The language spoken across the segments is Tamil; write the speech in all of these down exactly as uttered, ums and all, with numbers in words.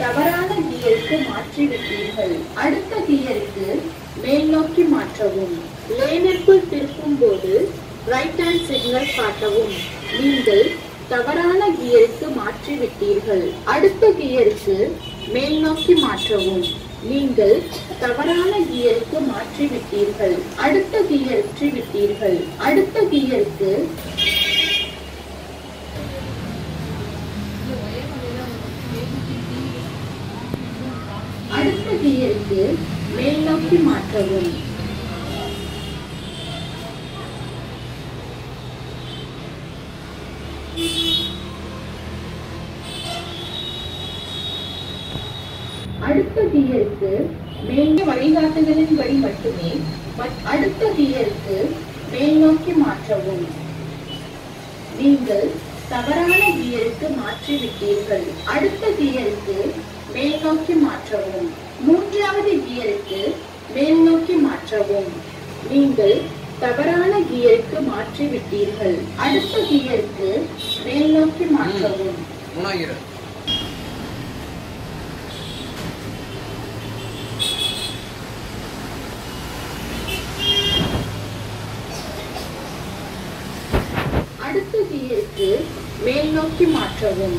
தவறான கியருக்கு மாற்றிவிட்டீர்கள். அடுத்த கியருக்கு மேல் நோக்கி மாற்றவும். லேனிற்குள் திருப்பும் போது ரைட் ஹேண்ட் சிக்னல் காட்டவும். நீங்கள் தவறான கியருக்கு மாற்றிவிட்டீர்கள். அடுத்த கியருக்கு மேல் நோக்கி மாற்றவும். நீங்கள் தவறான கியருக்கு மாற்றிவிட்டீர்கள். அடுத்த கியருக்கு விட்டீர்கள். அடுத்த கியருக்கு அடுத்த கியருக்கு மேல் நோக்கி மாற்றவும். அடுத்த கியருக்கு மேல் வழிகாட்டுதலின்படி மட்டுமே அடுத்த கியருக்கு மேல் நோக்கி மாற்றவும். நீங்கள் தவறான கியருக்கு மாற்றிவிட்டீர்கள். அடுத்த கியருக்கு மேல் நோக்கி மாற்றவும். மூன்றாவது கியருக்கு மேல் நோக்கி மாற்றவும். நீங்கள் தவறான கியருக்கு மாற்றிவிட்டீர்கள். அடுத்த கியருக்கு மேல் நோக்கி மாற்றவும். அடுத்த கியருக்கு மேல் நோக்கி மாற்றவும்.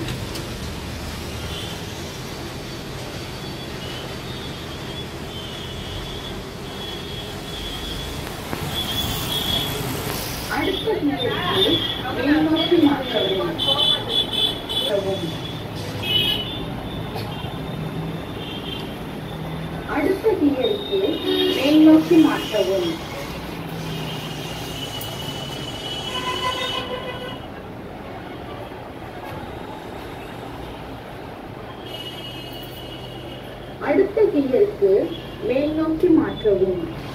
அடுத்த கியருக்கு மேல் நோக்கி மாற்றவும். அடுத்த கியருக்கு மேல் நோக்கி மாற்றவும். அடுத்த கியருக்கு மேல் நோக்கி மாற்றவும்.